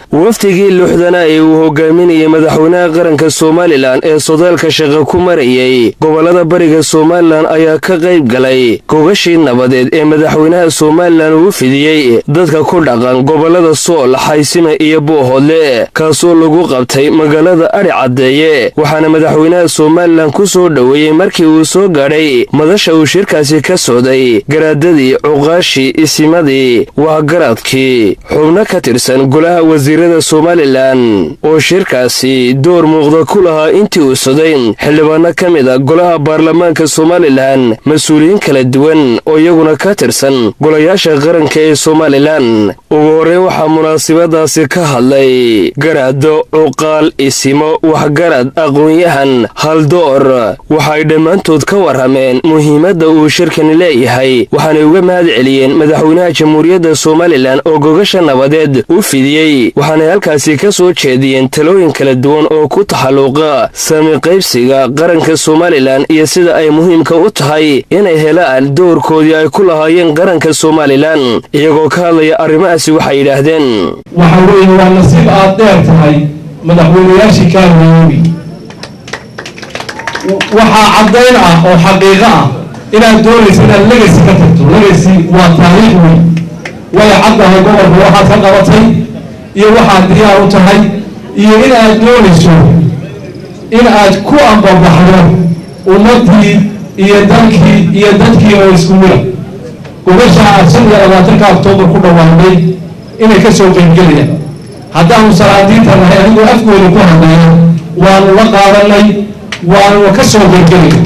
waftigii luxdana ee uu hogaaminayay madaxweynaha qaranka Soomaaliland ee sodaalka shaqo ku marayay gobolada bariga Soomaaliland ayaa ka qayb galay gogashii nabadeed ee madaxweynaha Soomaaliland uu fidiyay dadka ku dhaqan gobolada Sool, Xaysime iyo Boohoodle kaasoo lagu qabtay magaalada Ari Cadeeye waxaana madaxweynaha Soomaaliland ku soo dhaweeyay markii uu soo gaaray madasha uu shirkaasi ka sooday garaadadii cuqaashi isimadii waxgaradkii xubno ka tirsan golaha wasiirada Soomaaliland oo shirkaasi door muuqda ku lahaa intii uu soday xildhibaano ka mid ah golaha baarlamaanka Soomaaliland mas'uuliyiin kala duwan oo iyaguna ka tirsan golayaasha qaranka ee Soomaaliland ugu horreyn waxaa munaasabadaasi ka hadlay garaado cuqaal isimo waxgarad aqoon-yahan haldoor waxay dhammaantood ka warrameen muhiimadda uu shirkani leeyahay waxaanay uga mahad celiyeen madaxweynaha jamhuuriyadda Soomaaliland oo gogasha nabadeed u fidiyey waxaanay halkaasi ka soo jeediyeen talooyin kala duwan oo ku taxalluuqa saami qaybsiga qaranka Soomaaliland iyo sida ay muhiimka u tahay inay helaan doorkoodii ay ku lahaayeen qaranka Soomaaliland iyagoo ka hadlaya arrimahaasi waxay yidhaahdeen waxa weeye waa nasiib aad dheer tahay madaxweynayaashii ka horreeyay waxaa caddayn ah oo xaqiiqo ah inaad doonayso inaad legacy ka tagto legacy waa taariikh weyn way caddahay gobolka waxaad ka qabatay iyo waxaad diyaar u tahay iyo inaad doonayso in aad ku ambabaxdo ummadii iyo dadkii oo isku mid gobasha 25 Oktoobar ku dhawaaqay inay ka soo qaybgalayaan haddaanu salaadiinta nahay anigoo afkooda ku hadlaya waanu la qaadanay waanu ka soo qaybgalayay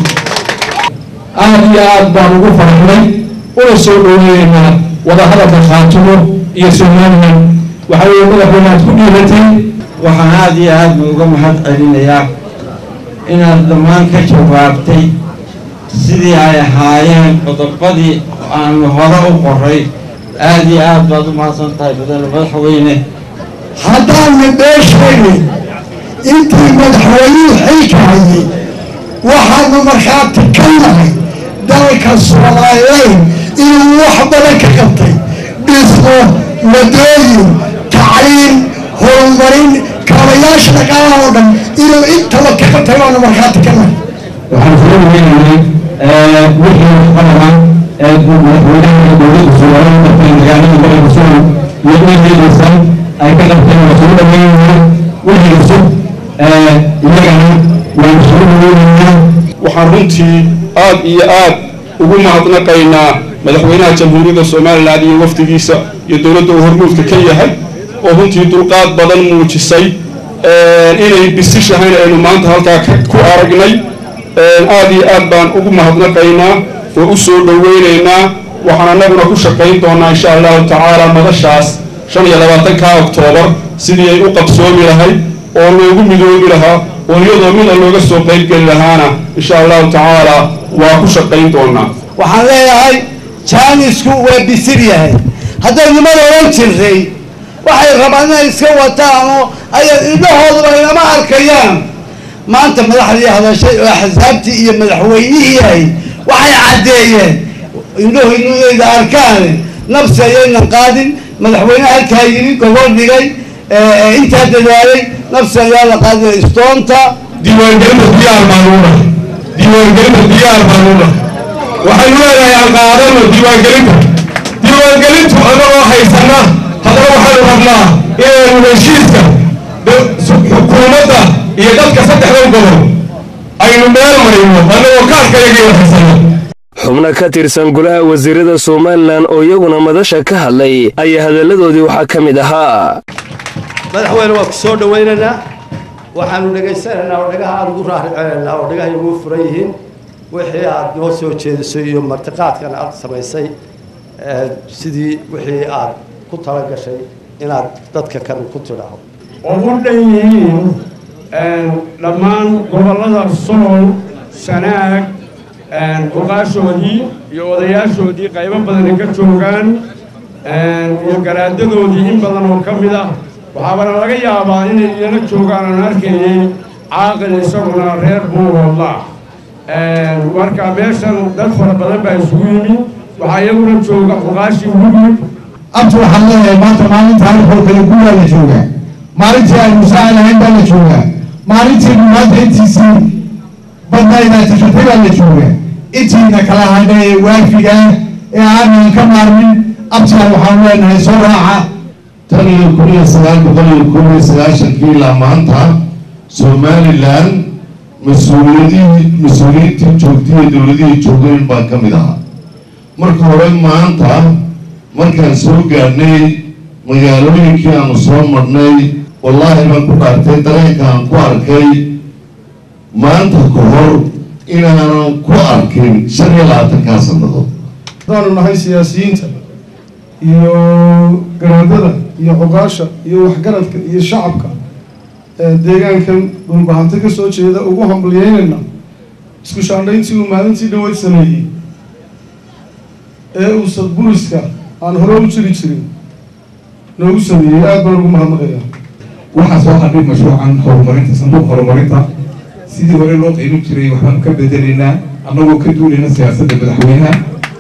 aad iyo aad baan ugu faraxnay una soo dhaweeynaa wadahadalka Khaatumo iyo Soomaaliland waxa weeye madaxweynaha ku dhiiratay waxaan aad iyo aad uga mahad celinayaa inaad dhammaan ka jawaabtay sidii ay ahaayeen qodobadii aan hore u qoray aad iyo aad baad u mahadsantahay madaxweyne haddaan meesheeni intii madaxweynuhu xilka hayay waxaanu markhaati ka nahay dalka Soomaaliland inuu wax badan ka qabtay dhismo wadooyin tacliin horumarin kaabayaasha dhaqaalaha oo dhan inuu intaba ka qabtay waanu markhaati ka nahay waxaan soo weynaynay wixii waxqabada madaxweynaha dowladda Soomaaliland ee magaalada gobolka Sool iyo inaysan ay ka qabteen waa soo dhaweynayaan wixii cusub iyagana waan soo dhaweynaynaa waxaan runtii aad iyo aad ugu mahadnaqaynaa madaxweynaha jamhuuriyadda Soomaaliland iyo wafdigiisa iyo dowladda uu hormuudka ka yahay oo runtii dulqaad badan muujisay inay bisishahayn aynu maanta halkaa ku aragnay aad iyo aad baan ugu mahadnaqaynaa oo u soo dhaweynaynaa waxaan annaguna ku shaqayn doonaa insha allahu tacaala madashaas 25 Oktoobar sidii ay u qabsoomi lahayd oo loogu midoobi lahaa oo iyadoo mid looga soo qaybgeli lahaana insha allahu tacaala waa ku shaqayn doonaa waxaan leeyahay jaanisku waa bisir yahay hadday nimada oran jiray waxay rabaan inay iska wataan oo ay indhahooda lama arkayaan maanta madaxdii hadashay oo xisabtii iyo madaxweynihii yahay waxay cadeeyeen indhahooda arkaan nafsi ayayna qaadin madaxweynaha halkaa yiri gobol dhigay inta dadaalay nafsi ayaa la qaaday istoonta diiwaangelinta diyaar maanuuna waxaan leeyahay alqaadano diiwaangelintu anagoo haysana haddana waxaanu rabnaa inaynu heshiiska xukuumadda iyo dadka saddexda gobol aynu meel marino anagoo kaarkayagii haysana xubno ka tirsan golaha wasiirada Soomaaliland oo iyaguna madasha ka hadlay ayaa hadalladoodii waxaa ka mid ahaa madaxweyne waa ku soo dhaweynanaa waxaanu dhageysanaynaa oo dhagaha aad ugu raaricinaynaa oo dhagaha ugu furan yihiin wixii aad noo soo jeedisay iyo martiqaadkan aad samaysay sidii wixii aad ku tala gashay inaad dadka kan ku tidhaahdo oo u dhan yihiin dhammaan gobollada Sool Sanaag oqaashoodii iyo odayaashoodii qaybo badan ka joogaan iyo garaadadoodii in badan oo ka mid ah waxaana laga yaabaa inay iyana joogaan aan arkayay caaqil isaguna reer Boohoodle marka meeshan dad fara badan baa isugu yimid waxaa iyaguna jooga oqaashii Hudud أنتوا حلنا ما تمانين تعرفوا كل كل اللي جوا maalintii aynu saalahayn baa la joogaa maalintii maanta intiisii badnaydaa tashatay baa la joogaa intiina kala hadha ee waafiga ee aanan ka maarmin abtaan waxaan leenahay soo raaca 1991 ilaa maanta Somaliland mas-uuliyiintii joogtay dowladihii joogeen baa ka mid ahaa marka hore maanta markaan soo gaadhnay magaalooyinkii aanu soo marnay wallaahi baan ku dhaartay dareenkaan ku arkay maanta ka hor inaanan ku arkin 25 sannadood haddaanu nahay siyaasiyiinta iyo garaadada iyo ogaasha iyo waxgaradka iyo shacabka deegaankan dhulbahanta ka soo jeeda ugu hambalyeynayna isku shaandhayntii uu maalintii dhaweyd sameeyey ee uu sadburiska aan hore u jiri jirin noogu sameeyey aad baan ugu mahadnaqayaa waxaa soo hadhay mashruucan horumarinta sanduuq horumarinta sidii hore loo qiimin jiray waxbaanu ka bedelaynaa annagoo ka duulayna siyaasadda madaxweynaha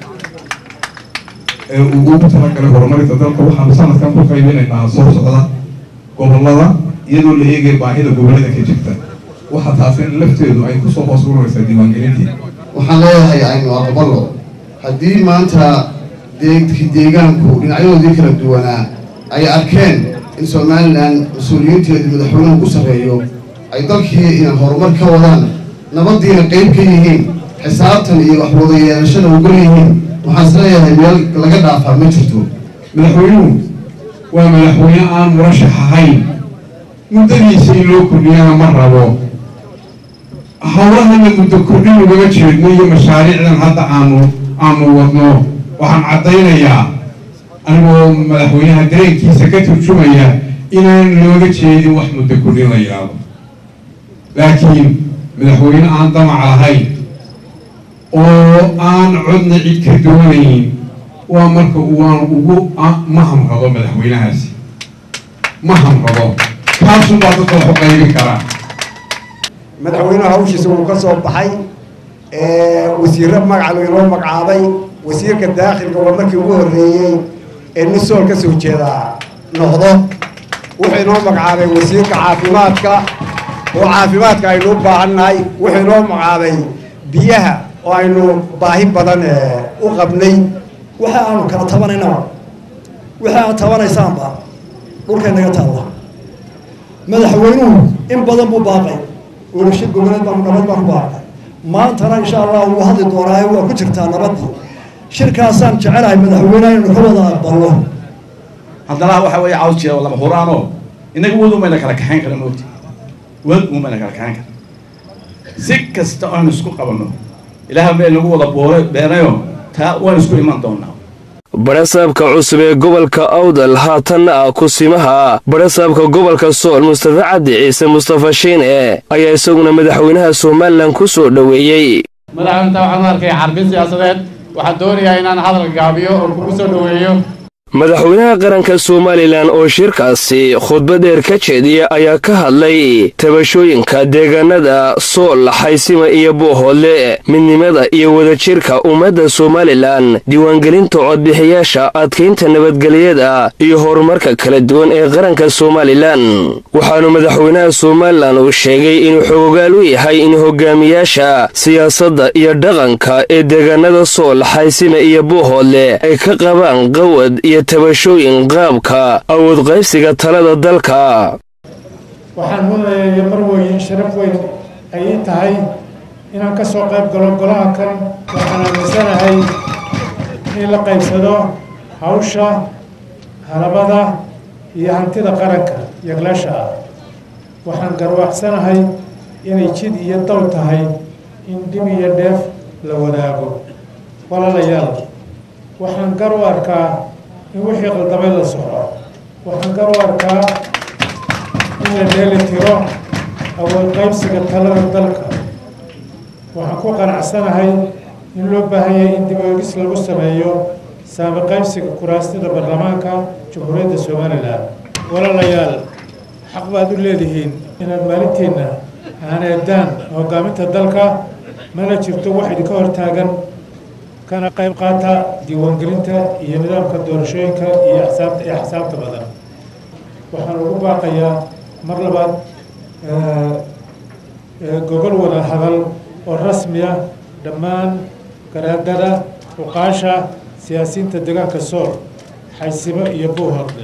ee uu ugu talagalay horumarinta dalka waxaanu sanadkan ku qaybinaynaa soo socda gobollada iyadoo la eegaya baahida gobollada ka jirta waxa taasina lafteedu ay kusoo hoos ururaysaa diiwaangelintii waxaan leeyahay aynu aqbalo haddii maanta deegaanku dhinacyadoodii kala duwanaa ay arkeen in Somaliland mas-uuliyiinteedu madaxweynuhu ku sarreeyo ay dalkii inaan horumar ka wadaan nabadiina qayb ka yihiin xisaabtan iyo wax wada yeelashada ugal yihiin waxaan isleeyahay meel laga dhaafaa ma jirto madaxweynuhu waa madaxweyne aan murashax ahayn muddadiisa in loo kordhiyana ma rabo howlahana muddo kordhin ugaga jeedno iyo mashaariicdan hadda aanu wadno waxaan caddaynayaa anigoo madaxweynaha dareenkiisa ka turjumaya inaan looga jeedin wax muddo kordhin la yidhaahdo laakiin madaxweyne aan damac lahayn oo aan codna cid ka doonayn waa marka waan ugu ma hamrado madaxweynahaasi ma hamrado kaasun baa dadka wax u qaybin karaa madaxweynuhu hawshiisa wuu ka soo baxay wasiirro magac laynoo magacaabay wasiirka daakhilka waa markii ugu horreeyey ee nin sool ka soo jeedaa noqdo wuxuu inoo magacaabay wasiirka caafimaadka oo caafimaadka aynu u baahannahay wuxuu inoo magacaabay biyaha oo aynu baahi badan u qabnay waxa aanu kala tabanaynaa waxa aad tabanaysaanba dhulkay naga taalla madaxweynuhu in badan buu baaqay ولشيء قبلت بام نبض بام بعد ما ترى إن شاء الله وهذه الدورة وكترتها نبض شركة سام شعرها مدحونا نكوضها بالله هذا لا واحد عاوز شيء ولا مهورانو إنك ولو ما لك على كحين كلام موتي ولو ما لك على كحين سكة استعان سكوا قبلنا إلها بين نقول ضبورة بينهم تا ونسكوا إيمان دونا barasaabka cusub ee gobolka Awdal haatanna kusimaha barasaabka gobolka Sool Mustafa Cabdi Ciise Mustafa Shiine ayaa isaguna madaxweynaha Soomaaliland ku soo dhaweeyay madaxweynaha waxaan arkay xarbin siyaasadeed waxaan doonayaa inaan hadal gaabiyo oo ku soo dhaweeyo madaxweynaha qaranka Soomaaliland oo shirkaasi khudbad dheer ka jeediyay ayaa ka hadlay tabashooyinka deegaanada Sool Xaysima iyo Bohole midnimada iyo wadajirka ummadda Soomaaliland diiwaangelinta codbixiyaasha adkeynta nabadgelyada iyo horumarka kala duwan ee qaranka Soomaaliland waxaanu madaxweynaha Soomaaliland uu sheegay inuu xogogaal u yahay in hogaamiyaasha siyaasadda iyo dhaqanka ee deegaanada Sool Xaysima iyo Bohole ay ka qabaan qawad tabashooyin qaabka awood qaybsiga talada dalka waxaan huleeyay mar weyn sharaf weyn ay tahay inaan ka soo qayb galo golaha kan waxaan aaminsanahay in la qaybsado hawsha halabada iyo hantida qaranka yaglasha waxaan garwaaqsanahay inay jid iyo daw tahay in dhib iyo dheef la wadaago walaalayaal waxaan gar u arkaa in wixii qaldamay la soco waxaan gar u arkaa in la dheeli tiro awood qaybsiga talada dalka waxaan ku qanacsanahay in loo baahan yahay in dib eegis lagu sameeyo saami qaybsiga kuraastida baarlamaanka jamhuuriyadda Soomaaliland walaalayaal xaq baad u leedihiin inaad maalintiina aaneedaan hogaaminta dalka mana jirto wax idinka hortaagan kana qayb qaata diiwaangelinta iyo nidaamka doorashooyinka iyo xisaabta badan waxaan ugu baaqayaa mar labaad gogol wada hadal oo rasmi ah dhammaan garaadada uqaasha siyaasiyiinta deegaanka sool xaysimo iyo buuhorde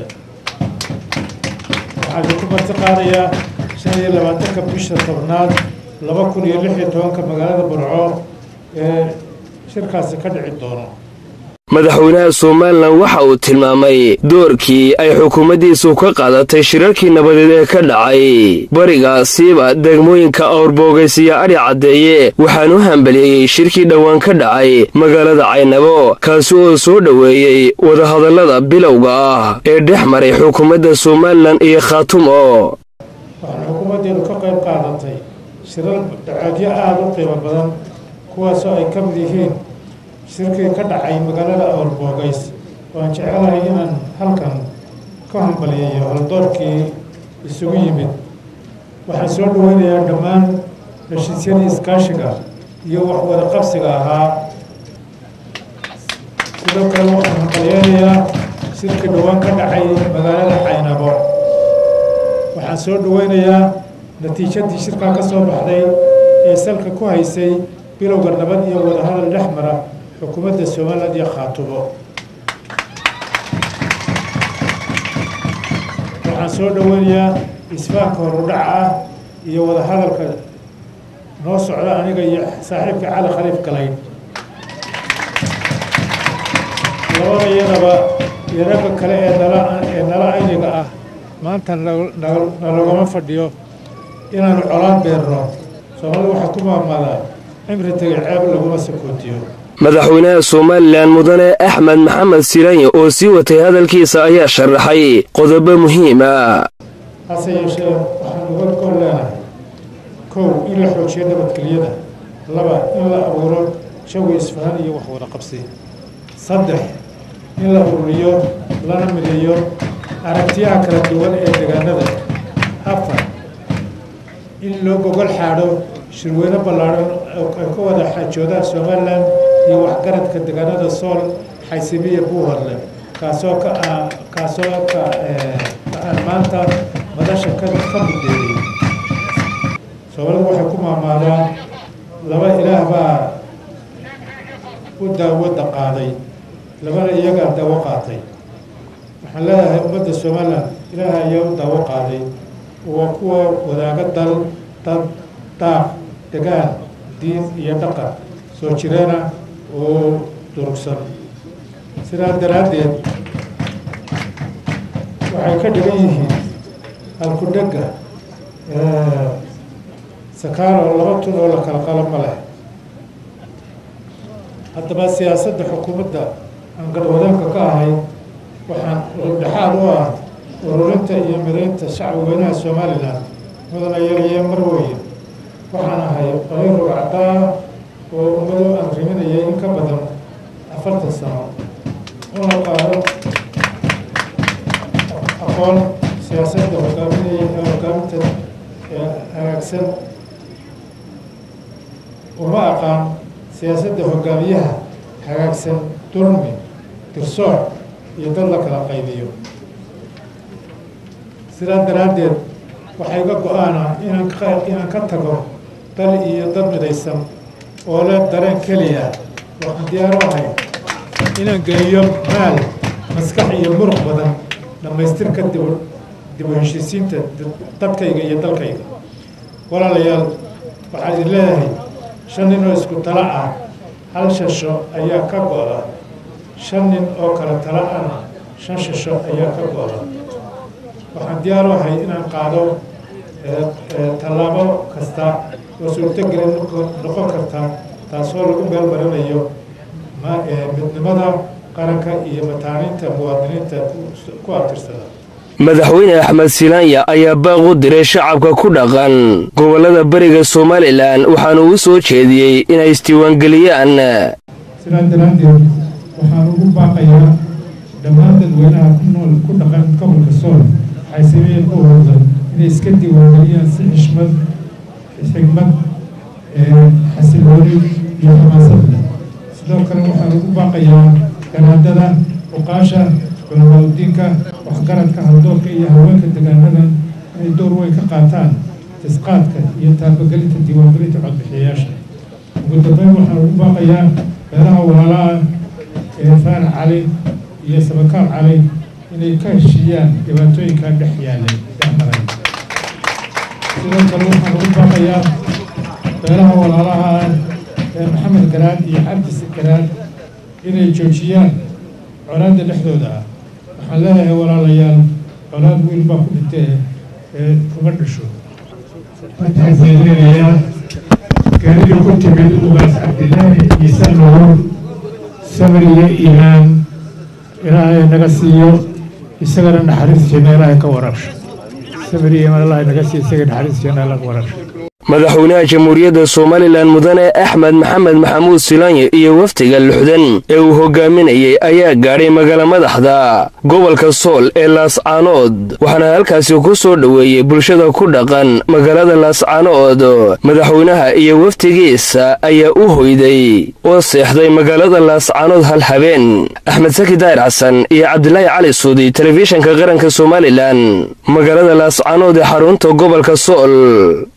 waxaan ku marti qaadayaa 25 bisha tobnaad 2016 magaalada Burco ee shirkaasi ka dhici doono. madaxweynaha Soomaaliland waxa uu tilmaamay doorkii ay xukuumaddiisu ka qaadatay shirarkii nabadeed ee ka dhacay bariga siiba degmooyinka Awrbogays iyo Ari Cadeeye waxaanu hambaliyay shirkii dhawaan ka dhacay magaalada Caynabo kaasi oo soo dhaweeyay wadahadallada bilowga ah ee dhexmaray xukuumadda Soomaaliland iyo Khaatumo. waxaan xukuumaddeedu ka qayb qaadatay shirar dhacdyo aad u qiimo badan kuwaas oo ay ka mid yihiin shirkii ka dhacay magaalada Awrbogays waan jecelahay inaan halkan ka hambaliyeeyo haldoorkii isugu yimid. waxaan soo dhaweynayaa dhammaan heshiisyadii iskaashiga iyo wax wada qabsiga ahaa. sidoo kale waxaan hambaliyeynayaa shirkii dhawaan ka dhacay magaalada Caynabo. waxaan soo dhaweynayaa natiijadii shirkaa ka soo baxday ee salka ku haysay bilowga nabad iyo wadahadal dhexmara xukuumadda Soomaaliland iyo Khaatumo. waxaan soo dhaweynayaa isfahanka horudhaca ah iyo wadahadalka noo socda aniga iyo saaxiibka Cali Khaliif Galayd. labada iyadaba iyo ragga kale ee nala ayniga ah maanta nalagama fadhiyo inaanu colaan beerno. Soomaalidu waxaa ku maamulaa cimri tagay ceeb laguma sakootiyo. madaxweynaha Soomaaliland mudane Axmed Maxamed Siiraanyo oo sii watay hadalkiisa ayaa sharaxay qodobo muhiim ah. hase yeeshee waxaan uga gol leenahay kow in la xoojiyo nabadgelyada, laba in la abuuro jawi isfahan iyo wax wada qabsi, saddex in la ururiyo lana mideeyo aragtiyaha kala duwan ee deegaanada, afar in loo gogol xaadho shirweyne ballaaran oo ay ka wada xaajoodaan Soomaaliland iyo waxgaradka deegaanada Sool Xaysimo iyo Buuhorde kaasoo aan maanta madasha ka mideeyay. Soomaalidu waxay ku maamaalaan laba ilaah baa u daawada qaaday, labana iyagaa daawo qaatay. waxaan leedahay ummadda Soomaaliland ilaah ayaa u daawo qaaday waa kuwa wadaaga dal dad daaq degaan diin iyo dhaqan soo jireena oo durugsan. sidaa daraaddeed waxay ka dhigan yihiin halku dhegga sakaaro laba tun oo la kala qalan ma leh. haddaba siyaasadda xukuumadda aan garwadeenka ka ahay waxaan dhexaad u ah ururinta iyo mideynta shacbi weynaha Soomaaliland mudane yariye marweyn. waxaan ahay oday rugcadaa oo ummadu aan riminayay in ka badan 40 sano una qaado aqoon siyaasadda hogaaminta hagaagsan. uma aqaan siyaasadda hogaamiyaha hagaagsan dulmi dirsoor iyo dad la kala qaybiyo. sidaa daraaddeed waxay ga go'aana inaan ka tago dal iyo dad midaysan oo leh dareen keliya. waxaan diyaar u ahay inaan geliyo maal maskax iyo muruq badan dhammaystirka dib u heshiisiinta dadkayga iyo dalkayga. walaalayaal waxaan idin leeyahay 5 nin oo isku tala ah hal shasho ayaa ka go'da, 5 nin oo kala tala ah 5 shasho ayaa ka go'da. waxaan diyaar u ahay inaan qaado tallaabo kasta oo suurtagelin noqon karta taasoo lagu meel marinayo midnimada qaranka iyo mataaninta muwaadiniinta ku abtirsada. madaxweyne Axmed Siiraanyo ayaa baaq u diray shacabka ku dhaqan gobolada bariga Soomaaliland waxaana uu soo jeediyay inay isdiiwaangeliyaan. sidaa daraaddeed waxaan ugu baaqayaa dhammaan dadweynaha ku nool ku dhaqan gobolka Sool Xaysimo iyo Buuhorde inay iska diiwaangeliyaan si xigmad xasilooni iyo xamaasad leh. sidoo kale waxaan ugu baaqayaa garaadada uqaasha culimadiinka waxgaradka haldoorka iyo haweenka deegaanadan inay door weyn ka qaataan isqaadka iyo taabagelinta diiwaangelinta codbixiyayaasha. ugu dambeyn waxaan ugu baaqayaa beelaha walaalaha ee Faan Cali iyo Sabakaal Cali inay ka heshiiyaan dhibaatooyinka dhex yaalay dhexmaray. sidoo kale waxaan ugu baaqayaa beelaha walaalaha ee Maxamed Garaad iyo Cabdi Garaad inay joojiyaan colaadda dhexdooda ah. waxaan leeyahay walaalayaal colaad wiil baa ku dhintay ee kuma dhasho. waxaan fiirinayaa gaariga ku timid ugaas Cabdilaahi Ciise Nuur sabir iyo iimaan ilaahay naga siiyo isagana naxariistiisa ilaahay ka warabsho. sabir iyo iimaan ilaahay naga siiyo isagana naxariistiisa ilaahay ka warabsho. madaxweynaha jamhuuriyadda Somaliland mudane Axmed Maxamed Maxamuud Silaanye iyo waftiga Luxdan ee uu hogaaminayay ayaa gaaray magaala madaxda gobolka Sool ee Laascaanood waxaana halkaasi ku soo dhaweeyay bulshada ku dhaqan magaalada Laascaanood. madaxweynaha iyo waftigiisa ayaa u hoyday oo seexday magaalada Laascaanood hal habeen. Axmed Saki Daahir Xasan iyo Cabdilaahi Cali Suudi, telefishinka qaranka Somaliland, magaalada Laascaanood ee xarunta gobolka Sool.